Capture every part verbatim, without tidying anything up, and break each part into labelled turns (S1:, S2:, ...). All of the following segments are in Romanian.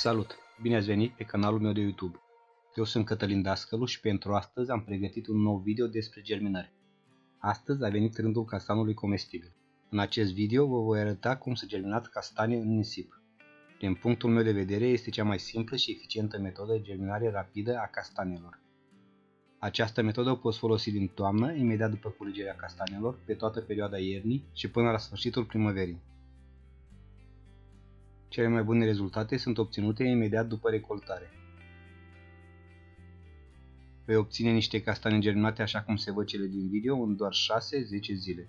S1: Salut! Bine ați venit pe canalul meu de YouTube. Eu sunt Cătălin Dascălu și pentru astăzi am pregătit un nou video despre germinare. Astăzi a venit rândul castanului comestibil. În acest video vă voi arăta cum să germinați castane în nisip. Din punctul meu de vedere este cea mai simplă și eficientă metodă de germinare rapidă a castanelor. Această metodă o poți folosi din toamnă, imediat după culegerea castanelor, pe toată perioada iernii și până la sfârșitul primăverii. Cele mai bune rezultate sunt obținute imediat după recoltare. Vei obține niște castane germinate așa cum se văd cele din video în doar șase zece zile.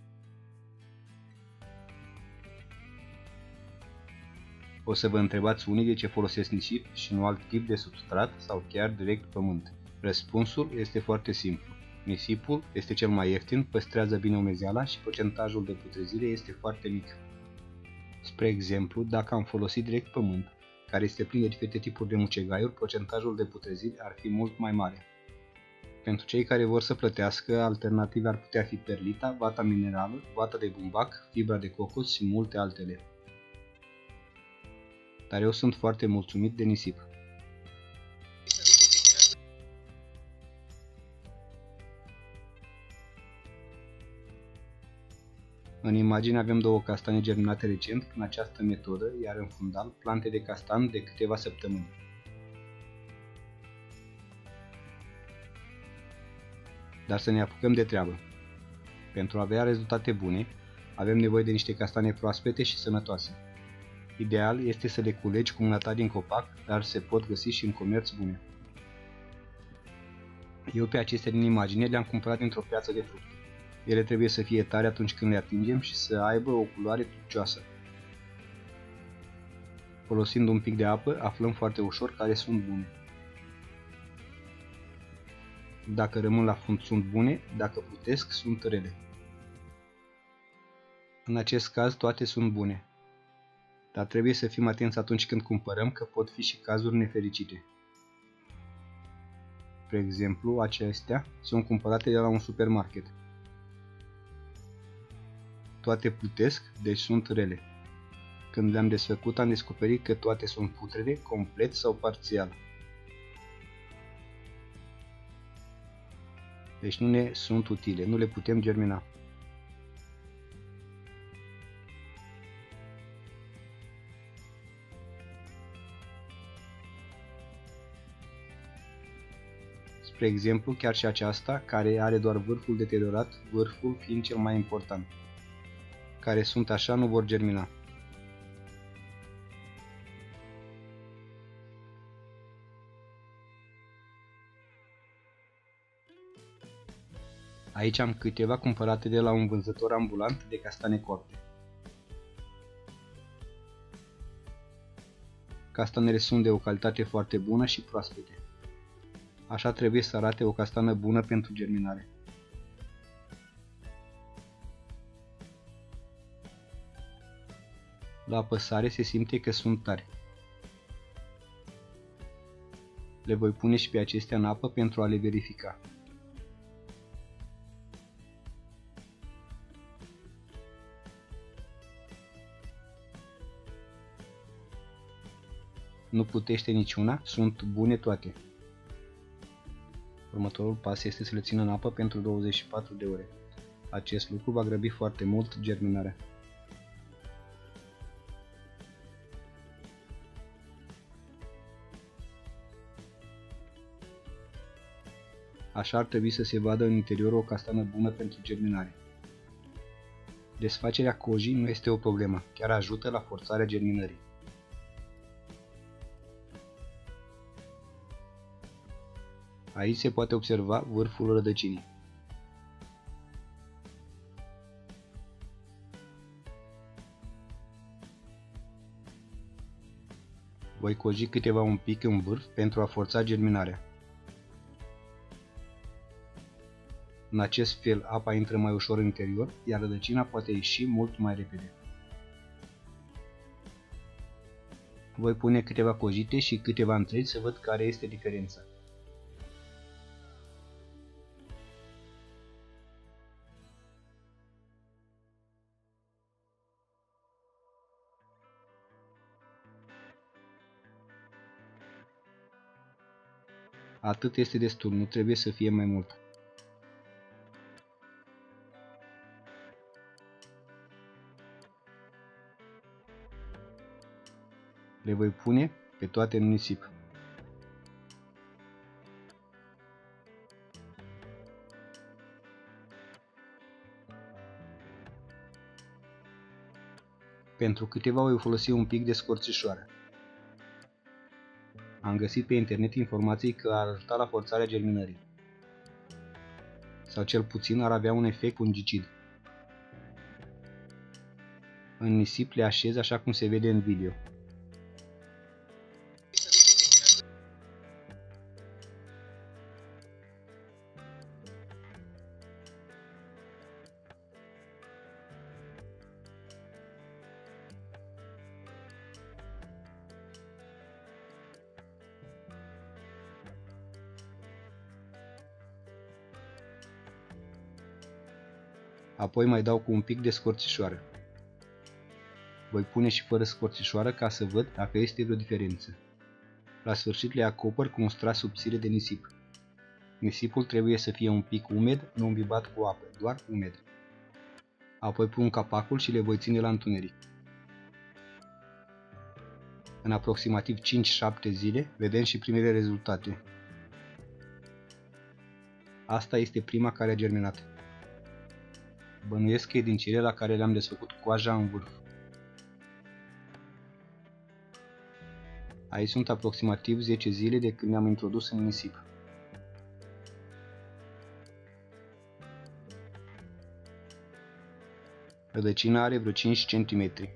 S1: O să vă întrebați unii de ce folosesc nisip și nu alt tip de substrat sau chiar direct pământ. Răspunsul este foarte simplu. Nisipul este cel mai ieftin, păstrează bine umezeala și procentajul de putrezire este foarte mic. Spre exemplu, dacă am folosit direct pământ, care este plin de diferite tipuri de mucegaiuri, procentajul de putrezire ar fi mult mai mare. Pentru cei care vor să plătească, alternative ar putea fi perlita, vata minerală, vata de bumbac, fibra de cocos și multe altele. Dar eu sunt foarte mulțumit de nisip. În imagine avem două castane germinate recent prin această metodă, iar în fundal plante de castan de câteva săptămâni. Dar să ne apucăm de treabă. Pentru a avea rezultate bune, avem nevoie de niște castane proaspete și sănătoase. Ideal este să le culegi cu mâna ta din copac, dar se pot găsi și în comerț bune. Eu pe acestea din imagine le-am cumpărat dintr-o piață de fructe. Ele trebuie să fie tare atunci când le atingem și să aibă o culoare turcioasă. Folosind un pic de apă, aflăm foarte ușor care sunt bune. Dacă rămân la fund, sunt bune, dacă plutesc, sunt rele. În acest caz, toate sunt bune. Dar trebuie să fim atenți atunci când cumpărăm, că pot fi și cazuri nefericite. Spre exemplu, acestea sunt cumpărate de la un supermarket. Toate plutesc, deci sunt rele. Când le-am desfăcut, am descoperit că toate sunt putrede, complet sau parțial. Deci nu ne sunt utile, nu le putem germina. Spre exemplu, chiar și aceasta, care are doar vârful deteriorat, vârful fiind cel mai important. Care sunt așa nu vor germina. Aici am câteva cumpărate de la un vânzător ambulant de castane coapte. Castanele sunt de o calitate foarte bună și proaspete. Așa trebuie să arate o castană bună pentru germinare. La apăsare se simte că sunt tari. Le voi pune și pe acestea în apă pentru a le verifica. Nu putește niciuna, sunt bune toate. Următorul pas este să le țin în apă pentru douăzeci și patru de ore. Acest lucru va grăbi foarte mult germinarea. Așa ar trebui să se vadă în interior o castană bună pentru germinare. Desfacerea cojii nu este o problemă, chiar ajută la forțarea germinării. Aici se poate observa vârful rădăcinii. Voi koji câteva un pic în vârf pentru a forța germinarea. În acest fel, apa intră mai ușor în interior, iar rădăcina poate ieși mult mai repede. Voi pune câteva cojite și câteva întregi să văd care este diferența. Atât este destul, nu trebuie să fie mai mult. Le voi pune pe toate în nisip. Pentru câteva voi folosi un pic de scorțișoară. Am găsit pe internet informații că ar ajuta la forțarea germinării. Sau cel puțin ar avea un efect fungicid. În nisip le așez așa cum se vede în video. Apoi mai dau cu un pic de scorțișoară. Voi pune și fără scorțișoară ca să văd dacă este vreo diferență. La sfârșit le acopăr cu un strat subțire de nisip. Nisipul trebuie să fie un pic umed, nu îmbibat cu apă, doar umed. Apoi pun capacul și le voi ține la întuneric. În aproximativ cinci șapte zile vedem și primele rezultate. Asta este prima care a germinat. Bănuiesc că e din cele la care le-am desfăcut coaja în vârf. Aici sunt aproximativ zece zile de când le-am introdus în nisip. Rădăcina are vreo cinci centimetri.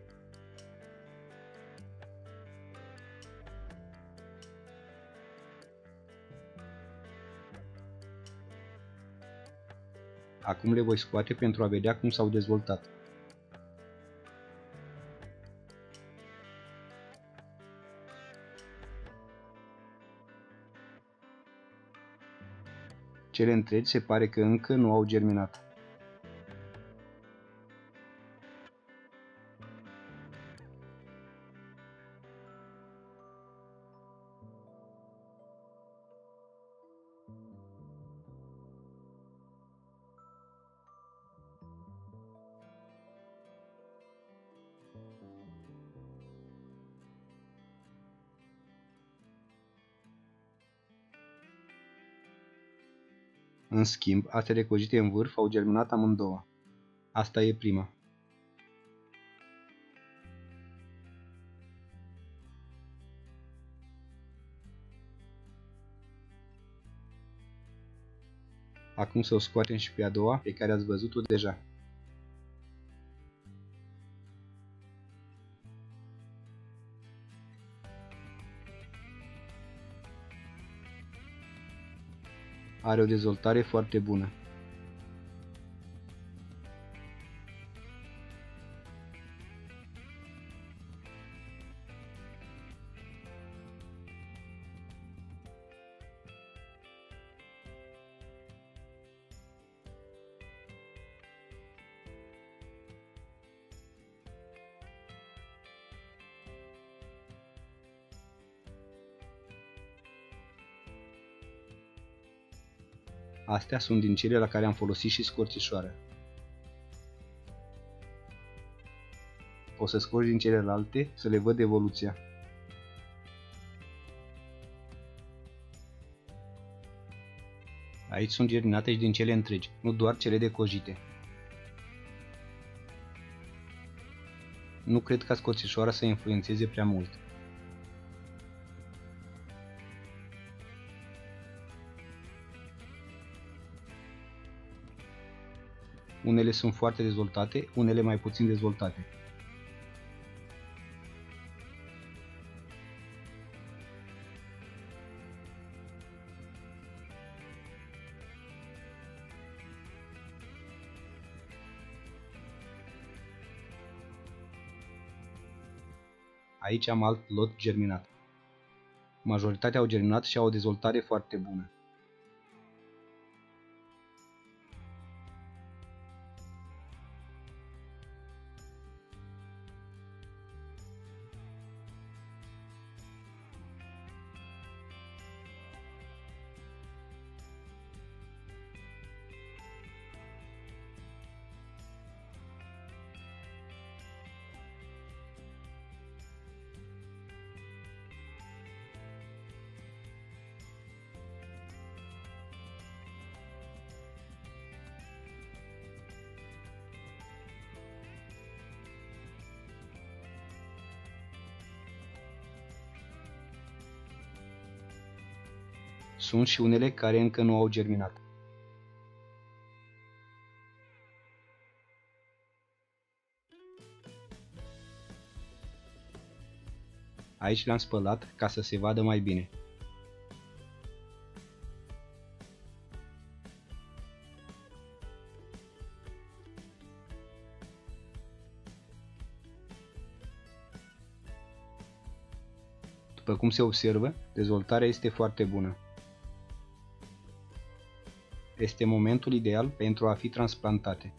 S1: Acum le voi scoate pentru a vedea cum s-au dezvoltat. Cele întregi se pare că încă nu au germinat. În schimb, astele cojite în vârf au germinat amândouă. Asta e prima. Acum să o scoatem și pe a doua, pe care ați văzut-o deja. Are o dezvoltare foarte bună. Astea sunt din cele la care am folosit și scorțișoară. O să scot din celelalte să le văd evoluția. Aici sunt germinate și din cele întregi, nu doar cele decojite. Nu cred ca scorțișoara să influențeze prea mult. Unele sunt foarte dezvoltate, unele mai puțin dezvoltate. Aici am alt lot germinat. Majoritatea au germinat și au o dezvoltare foarte bună. Sunt și unele care încă nu au germinat. Aici le-am spălat ca să se vadă mai bine. După cum se observă, dezvoltarea este foarte bună. Este momentul ideal pentru a fi transplantate.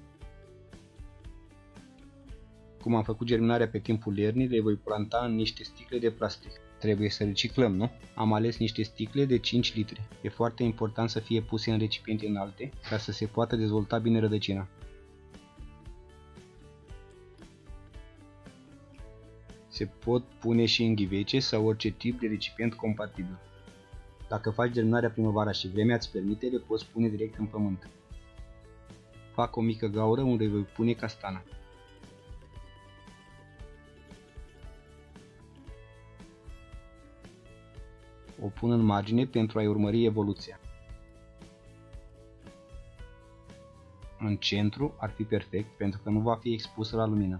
S1: Cum am făcut germinarea pe timpul iernii, le voi planta în niște sticle de plastic. Trebuie să reciclăm, nu? Am ales niște sticle de cinci litri. E foarte important să fie puse în recipiente înalte ca să se poată dezvolta bine rădăcina. Se pot pune și în ghivece sau orice tip de recipient compatibil. Dacă faci germinarea primăvara și vremea îți permite, le poți pune direct în pământ. Fac o mică gaură unde voi pune castana. O pun în margine pentru a-i urmări evoluția. În centru ar fi perfect pentru că nu va fi expusă la lumină.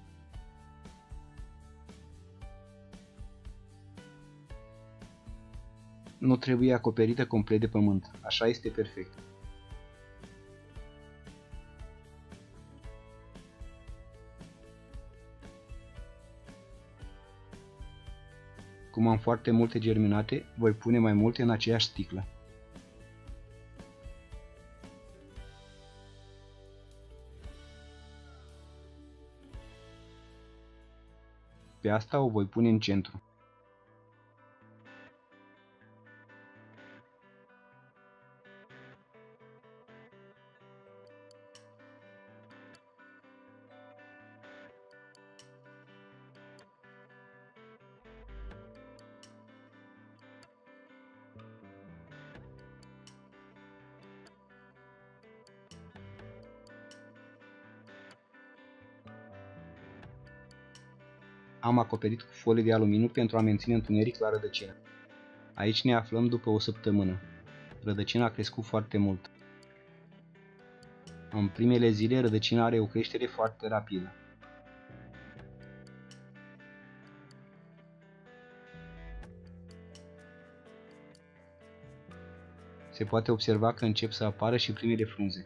S1: Nu trebuie acoperită complet de pământ, așa este perfect. Cum am foarte multe germinate, voi pune mai multe în aceeași sticlă. Pe asta o voi pune în centru. Am acoperit cu folie de aluminiu pentru a menține întuneric la rădăcină. Aici ne aflăm după o săptămână. Rădăcina a crescut foarte mult. În primele zile, rădăcina are o creștere foarte rapidă. Se poate observa că încep să apară și primele frunze.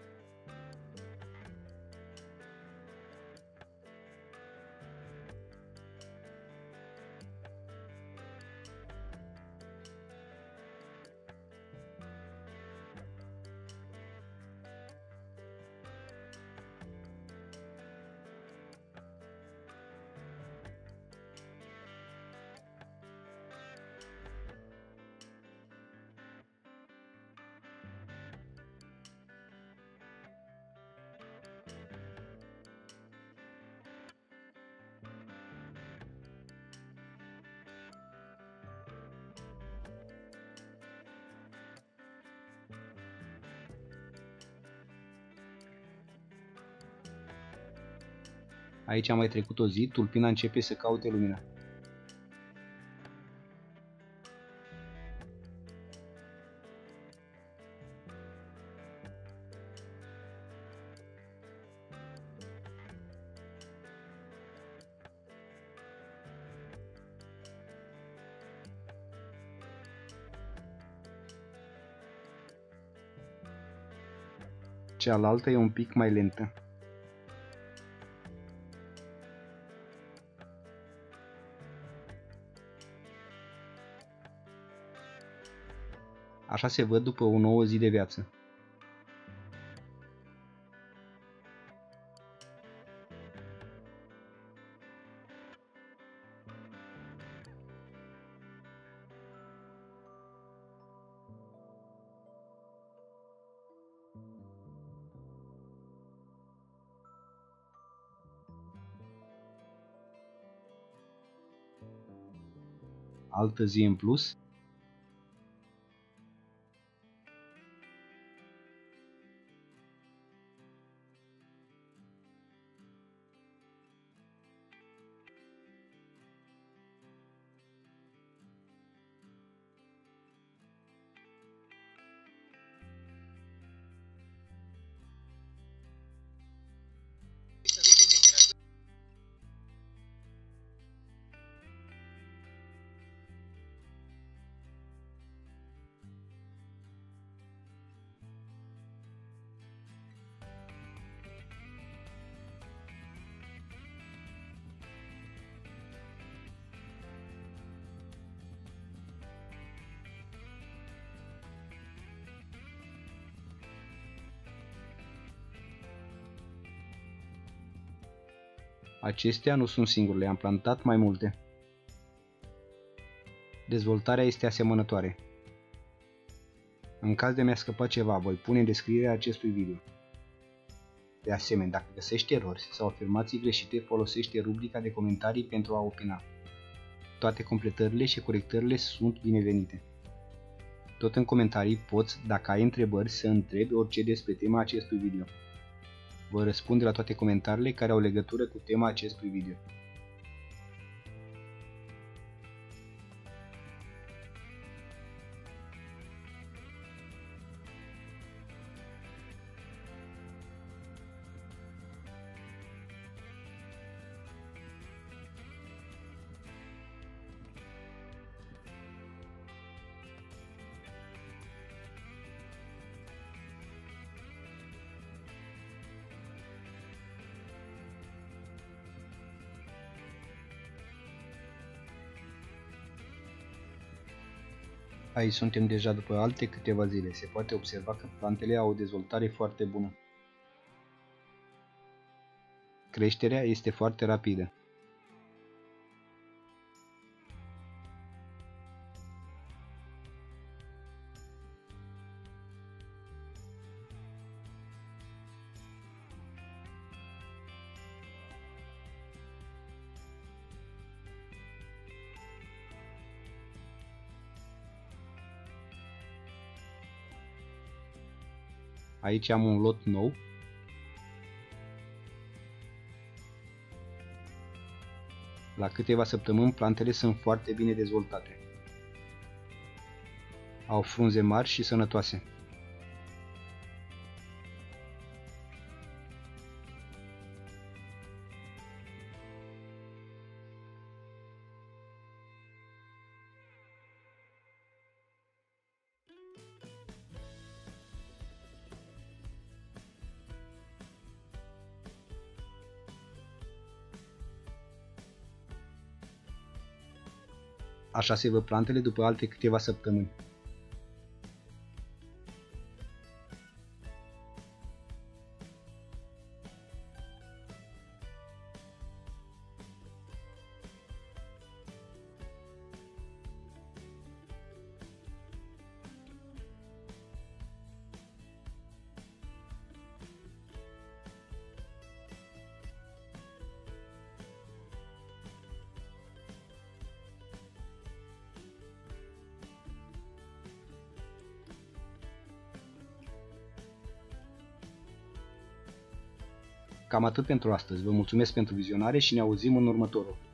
S1: Aici a mai trecut o zi, tulpina începe să caute lumina. Cealaltă e un pic mai lentă. Așa se văd după o nouă zi de viață. Altă zi în plus. Acestea nu sunt singurele, am plantat mai multe. Dezvoltarea este asemănătoare. În caz de mi-a scăpat ceva, voi pune în descrierea acestui video. De asemenea, dacă găsești erori sau afirmații greșite, folosește rubrica de comentarii pentru a opina. Toate completările și corectările sunt binevenite. Tot în comentarii poți, dacă ai întrebări, să întrebi orice despre tema acestui video. Voi răspunde la toate comentariile care au legătură cu tema acestui video. Aici suntem deja după alte câteva zile. Se poate observa că plantele au o dezvoltare foarte bună. Creșterea este foarte rapidă. Aici am un lot nou. La câteva săptămâni plantele sunt foarte bine dezvoltate. Au frunze mari și sănătoase. Așa se văd plantele după alte câteva săptămâni. Cam atât pentru astăzi. Vă mulțumesc pentru vizionare și ne auzim în următorul.